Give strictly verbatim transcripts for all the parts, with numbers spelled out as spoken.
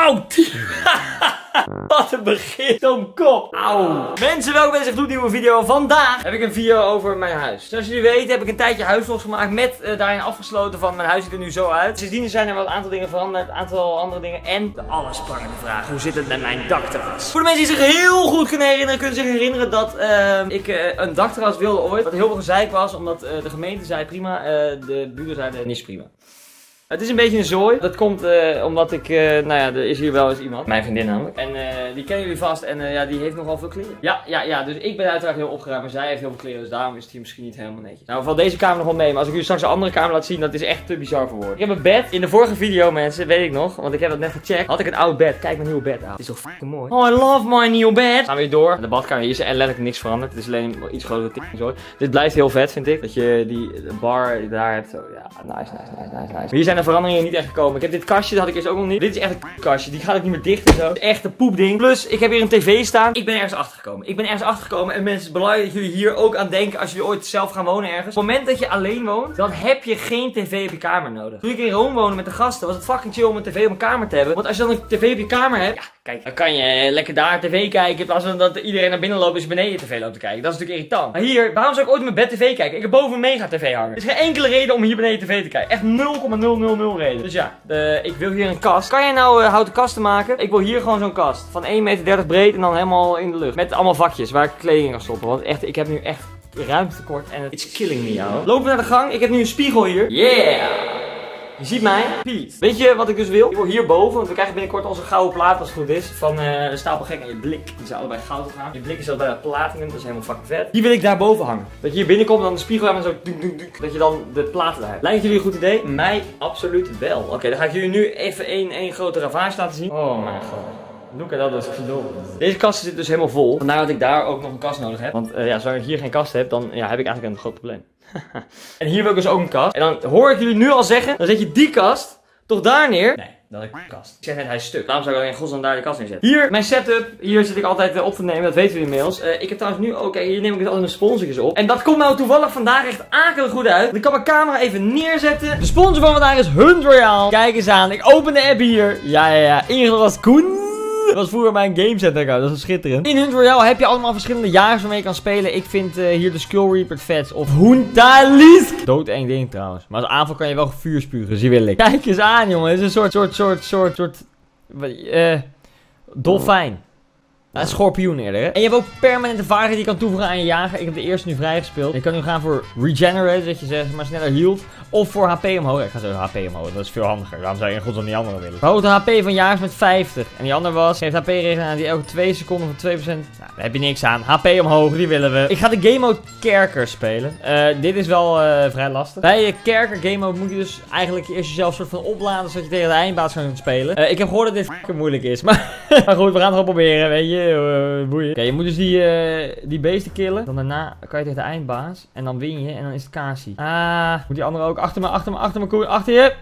Auw! Wat een begin. Zo'n kop. Auw. Mensen, welkom bij deze gloednieuwe video. Vandaag heb ik een video over mijn huis. Zoals jullie weten heb ik een tijdje huisvlogs gemaakt met uh, daarin afgesloten van mijn huis ziet er nu zo uit. Sindsdien zijn er wel een aantal dingen veranderd, een aantal andere dingen. En de allesspannende vraag, hoe zit het met mijn dakterras? Voor de mensen die zich heel goed kunnen herinneren, kunnen zich herinneren dat uh, ik uh, een dakterras wilde ooit. Wat heel veel gezeik was, omdat uh, de gemeente zei prima, uh, de buren zeiden niet prima. Het is een beetje een zooi. Dat komt uh, omdat ik, uh, nou ja, er is hier wel eens iemand. Mijn vriendin namelijk. En uh, die kennen jullie vast en uh, ja, die heeft nogal veel kleren. Ja, ja, ja, dus ik ben uiteraard heel opgeruimd, maar zij heeft heel veel kleren. Dus daarom is het hier misschien niet helemaal netjes. Nou, valt deze kamer nog wel mee, maar als ik jullie straks een andere kamer laat zien, dat is echt te bizar voor woorden. Ik heb een bed. In de vorige video, mensen, weet ik nog, want ik heb dat net gecheckt, had ik een oud bed. Kijk mijn nieuwe bed aan. Het is toch fucking mooi. Oh, I love my new bed. Gaan we weer door. De badkamer hier is en letterlijk niks veranderd. Het is alleen iets grotere zo. Dit blijft heel vet, vind ik. Dat je die bar daar hebt. Zo, ja, nice, nice, nice, nice, nice. Maar hier zijn de veranderingen niet echt gekomen. Ik heb dit kastje, dat had ik eerst ook nog niet. Dit is echt een kastje, die gaat ook niet meer dicht en zo. Het is echt een poepding. Plus, ik heb hier een tv staan. Ik ben ergens achtergekomen. Ik ben ergens achtergekomen en mensen, het is belangrijk dat jullie hier ook aan denken als jullie ooit zelf gaan wonen ergens. Op het moment dat je alleen woont, dan heb je geen tv op je kamer nodig. Toen ik in Rome woonde met de gasten, was het fucking chill om een tv op mijn kamer te hebben. Want als je dan een tv op je kamer hebt, ja, kijk, dan kan je lekker daar tv kijken. In plaats van dat iedereen naar binnen loopt en beneden je tv loopt te kijken. Dat is natuurlijk irritant. Maar hier, waarom zou ik ooit in mijn bed tv kijken? Ik heb boven een mega tv hangen. Er is geen enkele reden om hier beneden tv te kijken. Echt nul komma nul nul nul reden. Dus ja, de, ik wil hier een kast. Kan jij nou uh, houten kasten maken? Ik wil hier gewoon zo'n kast. Van één meter dertig breed en dan helemaal in de lucht. Met allemaal vakjes waar ik kleding kan stoppen. Want echt, ik heb nu echt ruimtetekort en het is killing me, jou. Lopen we naar de gang. Ik heb nu een spiegel hier. Yeah! Je ziet mij, Piet. Weet je wat ik dus wil? Ik wil hierboven, want we krijgen binnenkort onze gouden plaat als het goed is. Van uh, de stapel gek en je blik. Die zijn allebei goud gaan. Je blik is al bijna platinum, dat is helemaal fucking vet. Die wil ik daarboven hangen. Dat je hier binnenkomt en dan de spiegel hebt en zo doek, doek, doek, dat je dan de platen daar hebt. Lijkt jullie een goed idee? Mij absoluut wel. Oké, okay, dan ga ik jullie nu even één, één grote ravage laten zien. Oh mijn god. Look at dat, is verdomme. Deze kast zit dus helemaal vol. Vandaar dat ik daar ook nog een kast nodig heb. Want uh, ja, zolang ik hier geen kast heb, dan ja, heb ik eigenlijk een groot probleem. En hier wil ik dus ook een kast. En dan hoor ik jullie nu al zeggen, dan zet je die kast toch daar neer. Nee, dat is een kast. Ik zeg net, hij is stuk. Waarom zou ik dan in godsnaam daar de kast neerzetten? Hier, mijn setup. Hier zit ik altijd uh, op te nemen, dat weten jullie inmiddels. Uh, ik heb trouwens nu ook, okay, hier neem ik dus altijd mijn sponsortjes op. En dat komt nou toevallig vandaag echt akelig goed uit. Ik kan mijn camera even neerzetten. De sponsor van vandaag is Hunt Royale. Kijk eens aan, ik open de app hier. Ja, ja, ja. Ingelogd als Koen. Dat was vroeger mijn GameCenter account, dat is schitterend. In Hunt Royale heb je allemaal verschillende jagers waarmee je kan spelen. Ik vind uh, hier de Skull Reaper vets of Huntalisk. Doodeng ding trouwens. Maar als aanval kan je wel vuur spugen, dus die wil ik. Kijk eens aan, jongen. Het is een soort, soort, soort, soort, soort... Uh, dolfijn. Een schorpioen eerder, hè? En je hebt ook permanente vaardigheden die je kan toevoegen aan je jager. Ik heb de eerste nu vrijgespeeld. Je kan nu gaan voor regenerate, dat je zeg maar sneller healt. Of voor H P omhoog. Ik ga zo H P omhoog, dat is veel handiger. Waarom zou je in godsnaam die andere willen? Verhoogd de H P van jagers met vijftig. En die andere was, geeft H P-regeling aan die elke twee seconden van twee procent. Nou, daar heb je niks aan. H P omhoog, die willen we. Ik ga de game mode kerker spelen. Uh, dit is wel uh, vrij lastig. Bij je kerker game mode moet je dus eigenlijk eerst jezelf soort van opladen, zodat je tegen de eindbaas kan spelen. Uh, ik heb gehoord dat dit fucking moeilijk is. Maar, maar goed, we gaan het gewoon proberen, weet je. Uh, boeien. Oké, okay, je moet dus die, uh, die beesten killen. Dan daarna kan je tegen de eindbaas. En dan win je. En dan is het Kasi. Ah, moet die andere ook achter me, achter me, achter me, koe, achter je.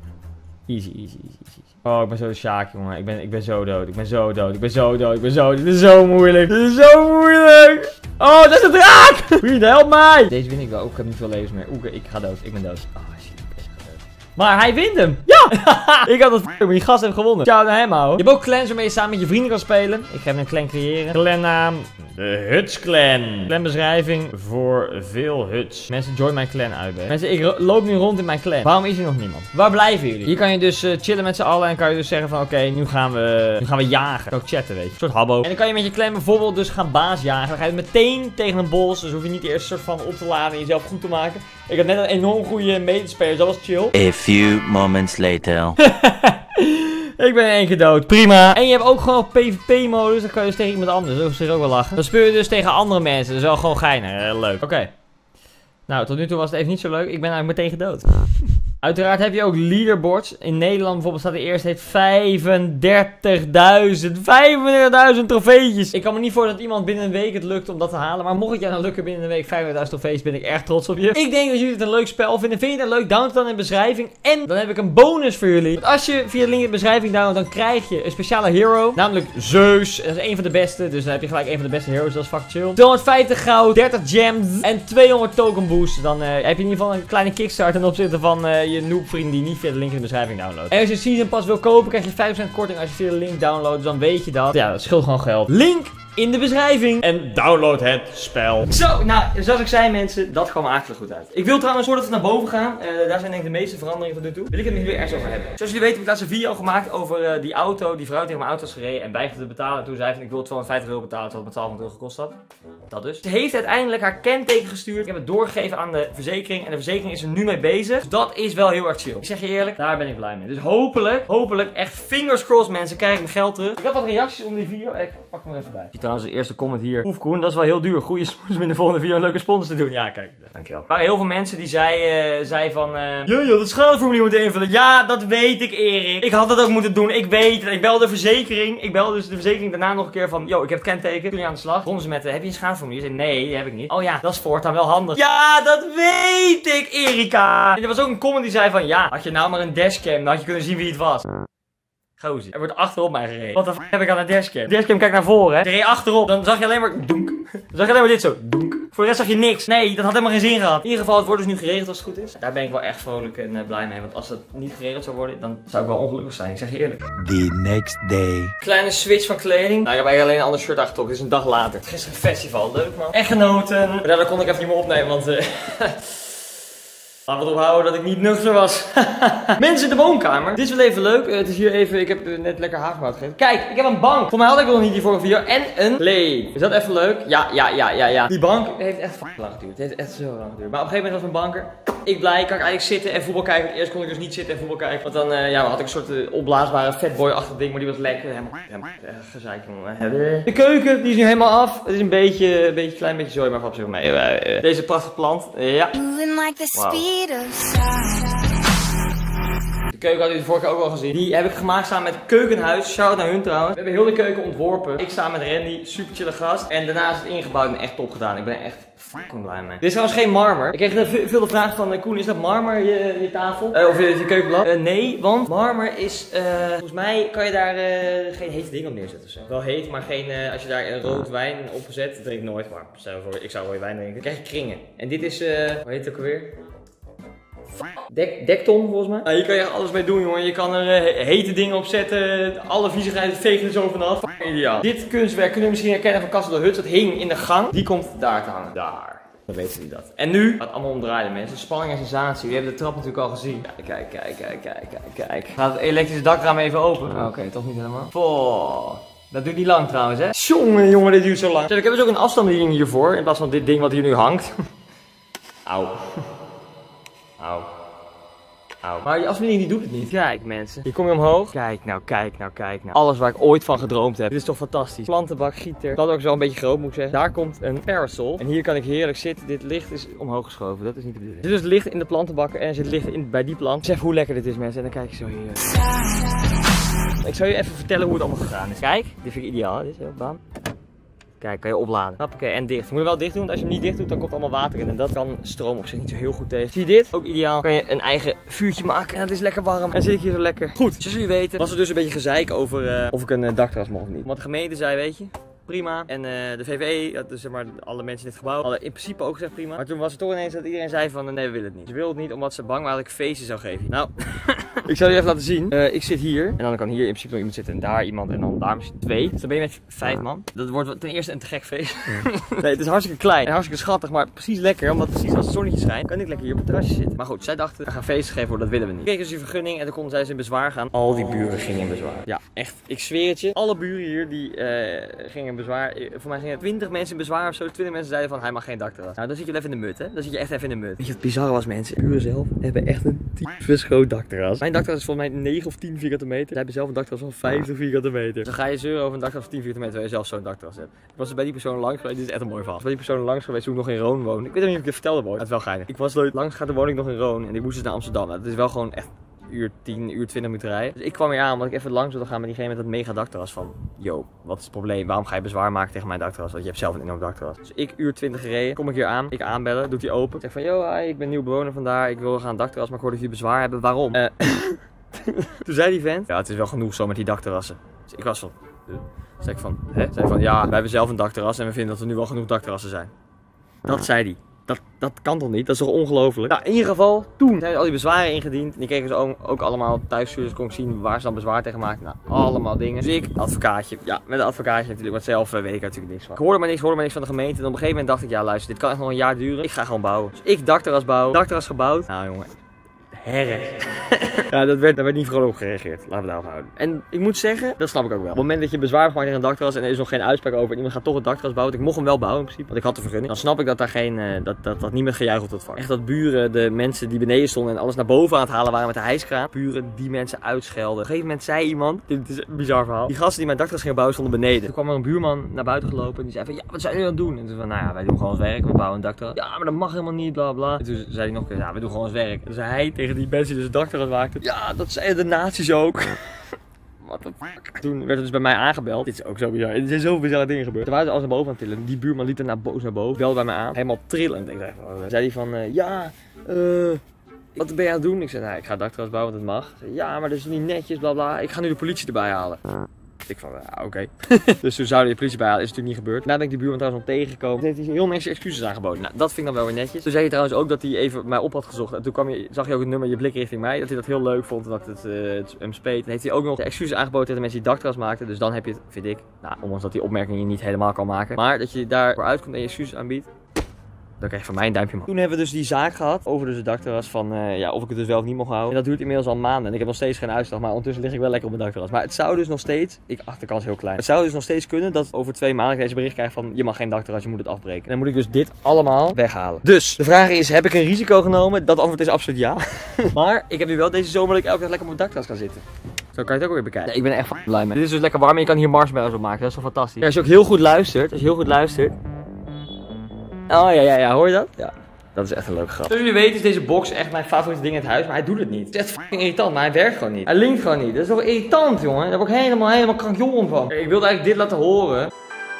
Easy, easy, easy, easy. Oh, ik ben zo Sjaak, jongen. Ik ben, ik ben zo dood. Ik ben zo dood. Ik ben zo dood. Ik ben zo... Dit is zo moeilijk. Dit is zo moeilijk. Oh, dat is een draak. Vriend, help mij. Deze win ik wel. Oeh, ik heb niet veel levens meer. Oeh, ik ga dood. Ik ben dood. Oh, shit. Maar hij wint hem. Ja! Ik had het maar die gast heeft gewonnen. Ciao naar hem, ouwe. Je hebt ook clans waarmee je samen met je vrienden kan spelen. Ik ga even een clan creëren. Clannaam. De Huts Clan. Clanbeschrijving voor veel huts. Mensen, join mijn clan uit. Hè. Mensen, ik loop nu rond in mijn clan. Waarom is hier nog niemand? Waar blijven jullie? Hier kan je dus uh, chillen met z'n allen. En kan je dus zeggen van oké, okay, nu gaan we nu gaan we jagen. Ook chatten, weet je. Een soort habbo. En dan kan je met je clan bijvoorbeeld dus gaan baasjagen. Dan ga je meteen tegen een bos. Dus hoef je niet eerst soort van op te laden en jezelf goed te maken. Ik had net een enorm goede medespeler. Dat was chill. A few moments later. Ik ben in één keer dood. Prima. En je hebt ook gewoon PvP-modus. Dan kan je dus tegen iemand anders. Dat is ook wel lachen. Dan speel je dus tegen andere mensen. Dat is wel gewoon geinig. Heel leuk. Oké. Okay. Nou, tot nu toe was het even niet zo leuk. Ik ben eigenlijk meteen gedood. Uiteraard heb je ook leaderboards. In Nederland bijvoorbeeld staat de eerste heeft vijfendertigduizend. vijfendertigduizend trofeetjes. Ik kan me niet voorstellen dat iemand binnen een week het lukt om dat te halen. Maar mocht het jou nou lukken binnen een week vijfendertigduizend trofeetjes, ben ik erg trots op je. Ik denk dat jullie het een leuk spel vinden. Vind je het leuk? Download het dan in de beschrijving. En dan heb ik een bonus voor jullie. Want als je via de link in de beschrijving downloadt, dan krijg je een speciale hero. Namelijk Zeus. Dat is een van de beste. Dus dan heb je gelijk een van de beste heroes. Dat is fucking chill. tweehonderdvijftig goud, dertig gems en tweehonderd token boost. Dan uh, heb je in ieder geval een kleine kickstart ten opzichte van... Uh, uh, je noobvrienden die niet via de link in de beschrijving downloaden. En als je Season Pass wil kopen, krijg je vijf procent korting als je via de link downloadt. Dus dan weet je dat. Ja, dat scheelt gewoon geld. Link in de beschrijving. En download het spel. Zo, nou, zoals ik zei mensen, dat kwam akelig goed uit. Ik wil trouwens, voordat we naar boven gaan, uh, daar zijn denk ik de meeste veranderingen tot nu toe, wil ik het met jullie ergens over hebben. Zoals jullie weten heb ik laatst een video gemaakt over uh, die auto, die vrouw tegen mijn auto was gereden en weigerde te betalen. En toen zei van ik wil tweehonderdvijftig euro betalen, terwijl het me twaalfhonderd euro gekost had. Dat dus. Ze heeft uiteindelijk haar kenteken gestuurd. Ik heb het doorgegeven aan de verzekering en de verzekering is er nu mee bezig. Dus dat is wel heel erg chill. Ik zeg je eerlijk, daar ben ik blij mee. Dus hopelijk, hopelijk, echt fingers crossed mensen, krijg ik mijn geld terug. Ik heb wat reacties onder die video. Ik pak hem er even bij. Zie trouwens de eerste comment hier. Oef Koen, dat is wel heel duur. Goeie sponsor om in de volgende video een leuke sponsor te doen. Ja, kijk. Dankjewel. Er waren heel veel mensen die zeiden uh, zei van... Uh, ja, je had het schadeformulier moeten invullen. Ja, dat weet ik, Erik. Ik had dat ook moeten doen. Ik weet het. Ik belde de verzekering. Ik belde dus de verzekering daarna nog een keer van... Yo, ik heb het kenteken. Toen je aan de slag. Begonnen ze met... Uh, heb je een schadeformulier? Ik zei, nee, die heb ik niet. Oh ja, dat is voortaan wel handig. Ja, dat weet ik, Erika. En er was ook een comment die zei van... Ja, had je nou maar een dashcam, dan had je kunnen zien wie het was. Gozer. Er wordt achterop mij gereden. Wat de f heb ik aan een dashcam? De dashcam kijkt naar voren, hè. Je reed achterop. Dan zag je alleen maar donk. Dan zag je alleen maar dit zo. Donk. Voor de rest zag je niks. Nee, dat had helemaal geen zin gehad. In ieder geval, het wordt dus nu geregeld als het goed is. Daar ben ik wel echt vrolijk en uh, blij mee. Want als het niet geregeld zou worden, dan zou ik wel ongelukkig zijn. Ik zeg je eerlijk. The next day. Kleine switch van kleding. Nou, ik heb eigenlijk alleen een ander shirt aangetrokken. Dit is een dag later. Gisteren een festival. Leuk man. Echt genoten. Maar daar kon ik even niet meer opnemen, want... Uh, laten we erop houden dat ik niet nuchter was. Mensen in de woonkamer. Dit is wel even leuk. Uh, het is hier even, ik heb uh, net lekker havermout gegeten. Kijk, ik heb een bank. Voor mij had ik nog niet die vorige video. En een lee. Is dat even leuk? Ja, ja, ja, ja, ja. Die bank heeft echt fucking lang geduurd. Het heeft echt zo lang geduurd. Maar op een gegeven moment was mijn banker. Ik blij, kan ik eigenlijk zitten en voetbal kijken. Eerst kon ik dus niet zitten en voetbal kijken. Want dan uh, ja, had ik een soort uh, opblaasbare fatboy-achtig ding. Maar die was lekker. Helemaal, helemaal uh, gezeik, jongen. De keuken, die is nu helemaal af. Het is een beetje, een beetje klein beetje zooi, maar van op zich mee. Uh, uh, deze prachtige plant. Uh, ja. Wow. De keuken had u de vorige keer ook al gezien. Die heb ik gemaakt samen met Keukenhuis. Shout naar hun trouwens. We hebben heel de keuken ontworpen. Ik samen met Randy. Super chille gast. En daarna is het ingebouwd en echt top gedaan. Ik ben echt fucking blij mee. Dit is trouwens geen marmer. Ik kreeg veel de vraag van uh, Koen, is dat marmer je, je tafel? Uh, of je, je keukenblad? Uh, nee, want marmer is, uh, volgens mij kan je daar uh, geen hete dingen op neerzetten. Zo. Wel heet, maar geen, uh, als je daar een rood wijn op zet, dat drink ik nooit. Maar stel voor, ik zou rode wijn drinken. Dan krijg je kringen. En dit is, uh, hoe heet het ook alweer? Dek, dekton volgens mij. Nou, hier kan je alles mee doen, jongen. Je kan er uh, hete dingen op zetten. Alle viezigheid vegen er zo vanaf. Ideaal. Dit kunstwerk kunnen we misschien herkennen van Castle de Hut. Dat hing in de gang. Die komt daar te hangen. Daar. Dan weten jullie dat. En nu gaat het allemaal omdraaien, mensen. Spanning en sensatie. Jullie hebben de trap natuurlijk al gezien. Kijk, kijk, kijk, kijk, kijk, kijk. Gaat het elektrische dakraam even open? Oké, okay, toch niet helemaal. Poh. Dat duurt niet lang trouwens, hè? Jongen, jongen, dit duurt zo lang. Ik heb dus ook een afstandsbediening hiervoor. In plaats van dit ding wat hier nu hangt. Auw. Auw. Auw. Maar die afsplitting die doet het niet. Kijk mensen. Hier kom je omhoog. Kijk nou, kijk nou, kijk nou. Alles waar ik ooit van gedroomd heb. Dit is toch fantastisch. Plantenbak, gieter. Dat ook zo een beetje groot moet ik zeggen. Daar komt een parasol. En hier kan ik heerlijk zitten. Dit licht is omhoog geschoven. Dat is niet de bedoeling. Dit is licht in de plantenbakken. En er zit licht in, bij die plant. Zeg hoe lekker dit is mensen. En dan kijk je zo heerlijk. Ik zal je even vertellen hoe het allemaal gegaan is. Kijk. Dit vind ik ideaal. Dit is heel baan. Kijk, kan je opladen. Hoppakee, en dicht. Moet je wel dicht doen, want als je hem niet dicht doet, dan komt allemaal water in. En dat kan stroom op zich niet zo heel goed tegen. Zie je dit? Ook ideaal. Kan je een eigen vuurtje maken. En dat is lekker warm. En dan zit ik hier zo lekker. Goed, zoals jullie weten, was er dus een beetje gezeik over uh, of ik een uh, dakterras mocht of niet. Want de gemeente zei, weet je, prima. En uh, de V V E, dus zeg maar alle mensen in dit gebouw, hadden in principe ook gezegd prima. Maar toen was het toch ineens dat iedereen zei van, nee, we willen het niet. Ze wilden het niet omdat ze bang waren dat ik feestjes zou geven. Nou, ik zal je even laten zien. Uh, ik zit hier. En dan kan hier in principe nog iemand zitten en daar iemand en dan daar misschien twee. Dus dan ben je met vijf man. Dat wordt ten eerste een te gek feest. Ja. Nee, het is hartstikke klein en hartstikke schattig, maar precies lekker. Omdat precies als het zonnetje schijnt, kan ik lekker hier op het terrasje zitten. Maar goed, zij dachten, we gaan feesten geven, hoor, dat willen we niet. Ik kreeg dus die vergunning en toen konden zij dus in bezwaar gaan. Al die buren gingen in bezwaar. Ja, echt. Ik zweer het je. Alle buren hier, die uh, gingen in bezwaar. Voor mij gingen twintig mensen in bezwaar of zo. twintig mensen zeiden van, hij mag geen dakterras. Nou, dan zit je even in de mut, hè. Dan zit je echt even in de mut. Weet je wat bizar was, mensen? De buren zelf hebben echt een tyfus groot dakterras. Mijn dakterras is volgens mij negen of tien vierkante meter. Zij hebben zelf een dakterras van vijftig vierkante meter. Dan ga je zeuren over een dakterras van tien vierkante meter, terwijl je zelf zo'n dakterras hebt. Ik was er bij die persoon langs geweest. Dit is echt een mooi verhaal. Ik was bij die persoon langs geweest toen ik nog in Roon woonde. Ik weet niet of ik het vertelde, boy. Het is wel geinig. Ik was leuk langs gaan, toen woonde ik nog in Roon. En ik moest dus naar Amsterdam. Nou, dat is wel gewoon echt uur tien, uur twintig minuten rijden. Dus ik kwam hier aan omdat ik even langs wilde gaan met diegene met dat mega dakterras van, yo, wat is het probleem? Waarom ga je bezwaar maken tegen mijn dakterras? Want je hebt zelf een enorm dakterras. Dus ik uur twintig gereden, kom ik hier aan, ik aanbellen, doet hij open. Ik zeg van, yo, hi, ik ben nieuw bewoner vandaar, ik wil gaan dakterras, maar ik hoorde dat jullie bezwaar hebben. Waarom? Uh, toen zei die vent, ja, het is wel genoeg zo met die dakterrassen. Dus ik was van, uh. Toen zei ik van, hè? Zei van, ja, wij hebben zelf een dakterras en we vinden dat er nu wel genoeg dakterrassen zijn. Dat zei hij. Dat, dat kan toch niet? Dat is toch ongelooflijk? Nou, in ieder geval, toen zijn al die bezwaren ingediend. En die kregen ze ook, ook allemaal thuis. Dus kon ik zien waar ze dan bezwaar tegen maakten. Nou, allemaal dingen. Dus ik, advocaatje. Ja, met een advocaatje natuurlijk. Want zelf uh, weet ik natuurlijk niks van. Ik hoorde maar niks, hoorde maar niks van de gemeente. En op een gegeven moment dacht ik, ja luister, dit kan echt nog een jaar duren. Ik ga gewoon bouwen. Dus ik dakterras bouwen. Dakterras gebouwd. Nou jongen. Herk. Ja, dat werd, daar werd niet vrolijk op gereageerd. Laten we daarop houden. En ik moet zeggen, dat snap ik ook wel. Op het moment dat je bezwaar hebt gemaakt tegen een dakterras en er is nog geen uitspraak over en iemand gaat toch een dakterras bouwen. Ik mocht hem wel bouwen in principe, want ik had de vergunning. Dan snap ik dat daar geen, uh, dat, dat, dat niet meer gejuicheld wordt van. Echt dat buren, de mensen die beneden stonden en alles naar boven aan het halen waren met de hijskraan. Buren die mensen uitschelden. Op een gegeven moment zei iemand, dit is een bizar verhaal. Die gasten die mijn dakterras gingen bouwen stonden beneden. Toen kwam er een buurman naar buiten gelopen en die zei van, ja, wat zijn jullie aan het doen? En toen van, nou ja, wij doen gewoon ons werk, we bouwen een dakterras. Ja, maar dat mag helemaal niet, bla bla. En toen zei hij nog een keer, ja, we doen gewoon ons werk. En toen zei hij tegen die mensen die dus een dakterras maakten, ja, dat zeiden de nazi's ook. What the fuck? Toen werd het dus bij mij aangebeld. Dit is ook zo bizar. Er zijn zoveel bizarre dingen gebeurd. Toen waren ze alles naar boven aan het tillen. Die buurman liep er naar boos naar boven. Belde bij mij aan. Helemaal trillend. Ik zei, oh, zei hij van, uh, ja, eh... Uh, wat ben je aan het doen? Ik zei, nou, ik ga het dakterras bouwen, want het mag. Zei, ja, maar dat is niet netjes, bla bla. Ik ga nu de politie erbij halen. Ik van, ja, oké. Okay. Dus toen zouden de politie bijhalen, is natuurlijk niet gebeurd. Daarna ben ik die buurman trouwens nog tegengekomen. Toen heeft hij heel netjes excuses aangeboden. Nou, dat vind ik dan wel weer netjes. Toen zei hij trouwens ook dat hij even mij op had gezocht. En toen kwam je, zag je ook het nummer, je blik richting mij. Dat hij dat heel leuk vond en dat het, uh, het hem speet. Dan heeft hij ook nog excuses aangeboden tegen de mensen die dakterras maakten. Dus dan heb je het, vind ik, nou, ondanks dat die opmerkingen je niet helemaal kan maken. Maar dat je daarvoor uitkomt en je excuses aanbiedt. Dan krijg je van mij een duimpje omhoog. Toen hebben we dus die zaak gehad over dus het dakterras van uh, ja, of ik het dus wel of niet mocht houden. En dat duurt inmiddels al maanden. En ik heb nog steeds geen uitslag, maar ondertussen lig ik wel lekker op mijn dakterras. Maar het zou dus nog steeds, ik acht de kans heel klein. Het zou dus nog steeds kunnen dat over twee maanden ik deze bericht krijg van je mag geen dakterras, je moet het afbreken. En dan moet ik dus dit allemaal weghalen. Dus de vraag is, heb ik een risico genomen? Dat antwoord is absoluut ja. Maar ik heb nu wel deze zomer dat ik elke dag lekker op mijn dakterras kan zitten. Zo kan je het ook weer bekijken. Ja, ik ben er echt blij mee. Dit is dus lekker warm en je kan hier marshmallows op maken. Dat is toch fantastisch. Ja, als je ook heel goed luistert, als je heel goed luistert. Oh ja, ja, ja, hoor je dat? Ja. Dat is echt een leuke grap. Zoals jullie weten is deze box echt mijn favoriete ding in het huis, maar hij doet het niet. Het is echt fucking irritant, maar hij werkt gewoon niet. Hij linkt gewoon niet. Dat is toch irritant, jongen? Daar word ik helemaal, helemaal krankjong van. Ik wilde eigenlijk dit laten horen.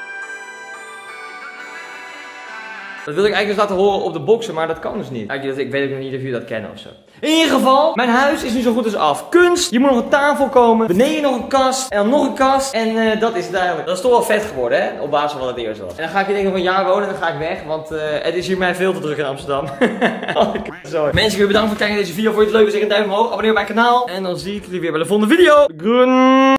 Dat wilde ik eigenlijk dus laten horen op de boxen, maar dat kan dus niet. Ik weet ook nog niet of jullie dat kennen of zo. In ieder geval, mijn huis is nu zo goed als af. Kunst, je moet nog een tafel komen, beneden nog een kast, en dan nog een kast. En uh, dat is het eigenlijk. Dat is toch wel vet geworden, hè? Op basis van wat het eerst was. En dan ga ik hier denk ik nog een jaar wonen en dan ga ik weg, want uh, het is hier mij veel te druk in Amsterdam. Sorry. Mensen, ik wil bedanken voor het kijken naar deze video. Vond je het leuk? Zeg een duimpje omhoog, abonneer op mijn kanaal. En dan zie ik jullie weer bij de volgende video. Groen!